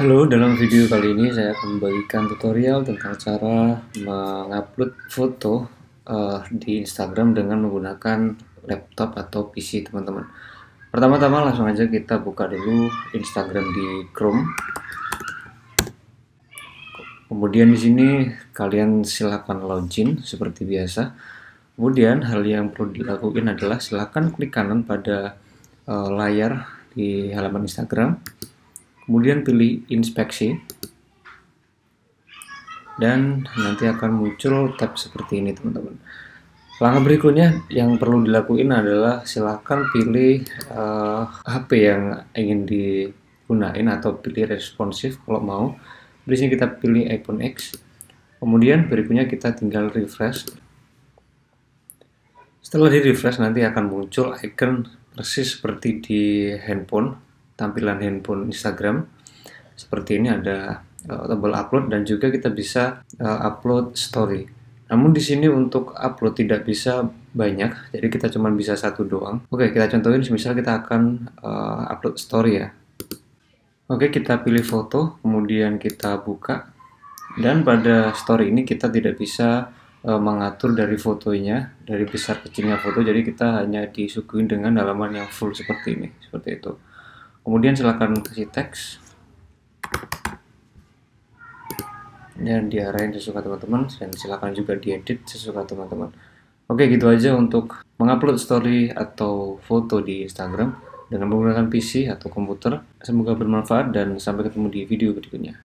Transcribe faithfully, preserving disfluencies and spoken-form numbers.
Halo, dalam video kali ini saya akan membagikan tutorial tentang cara mengupload foto uh, di Instagram dengan menggunakan laptop atau P C teman-teman. Pertama-tama langsung aja kita buka dulu Instagram di Chrome. Kemudian di sini kalian silakan login seperti biasa. Kemudian hal yang perlu dilakukan adalah silakan klik kanan pada uh, layar di halaman Instagram. Kemudian pilih inspeksi dan nanti akan muncul tab seperti ini teman-teman. Langkah berikutnya yang perlu dilakukan adalah silakan pilih uh, H P yang ingin digunakan atau pilih responsif kalau mau. Di sini kita pilih iPhone X. Kemudian berikutnya kita tinggal refresh. Setelah di refresh nanti akan muncul icon persis seperti di handphone, tampilan handphone Instagram. Seperti ini ada uh, tombol upload dan juga kita bisa uh, upload story. Namun di sini untuk upload tidak bisa banyak, jadi kita cuma bisa satu doang. Oke, kita contohin, misal kita akan uh, upload story ya. Oke, kita pilih foto, kemudian kita buka. Dan pada story ini kita tidak bisa uh, mengatur dari fotonya, dari besar kecilnya foto, jadi kita hanya disuguhin dengan halaman yang full seperti ini, seperti itu. Kemudian silakan kasih teks dan diarahin sesuka teman-teman, dan silakan juga diedit sesuka teman-teman. Oke, gitu aja untuk mengupload story atau foto di Instagram dengan menggunakan P C atau komputer. Semoga bermanfaat dan sampai ketemu di video berikutnya.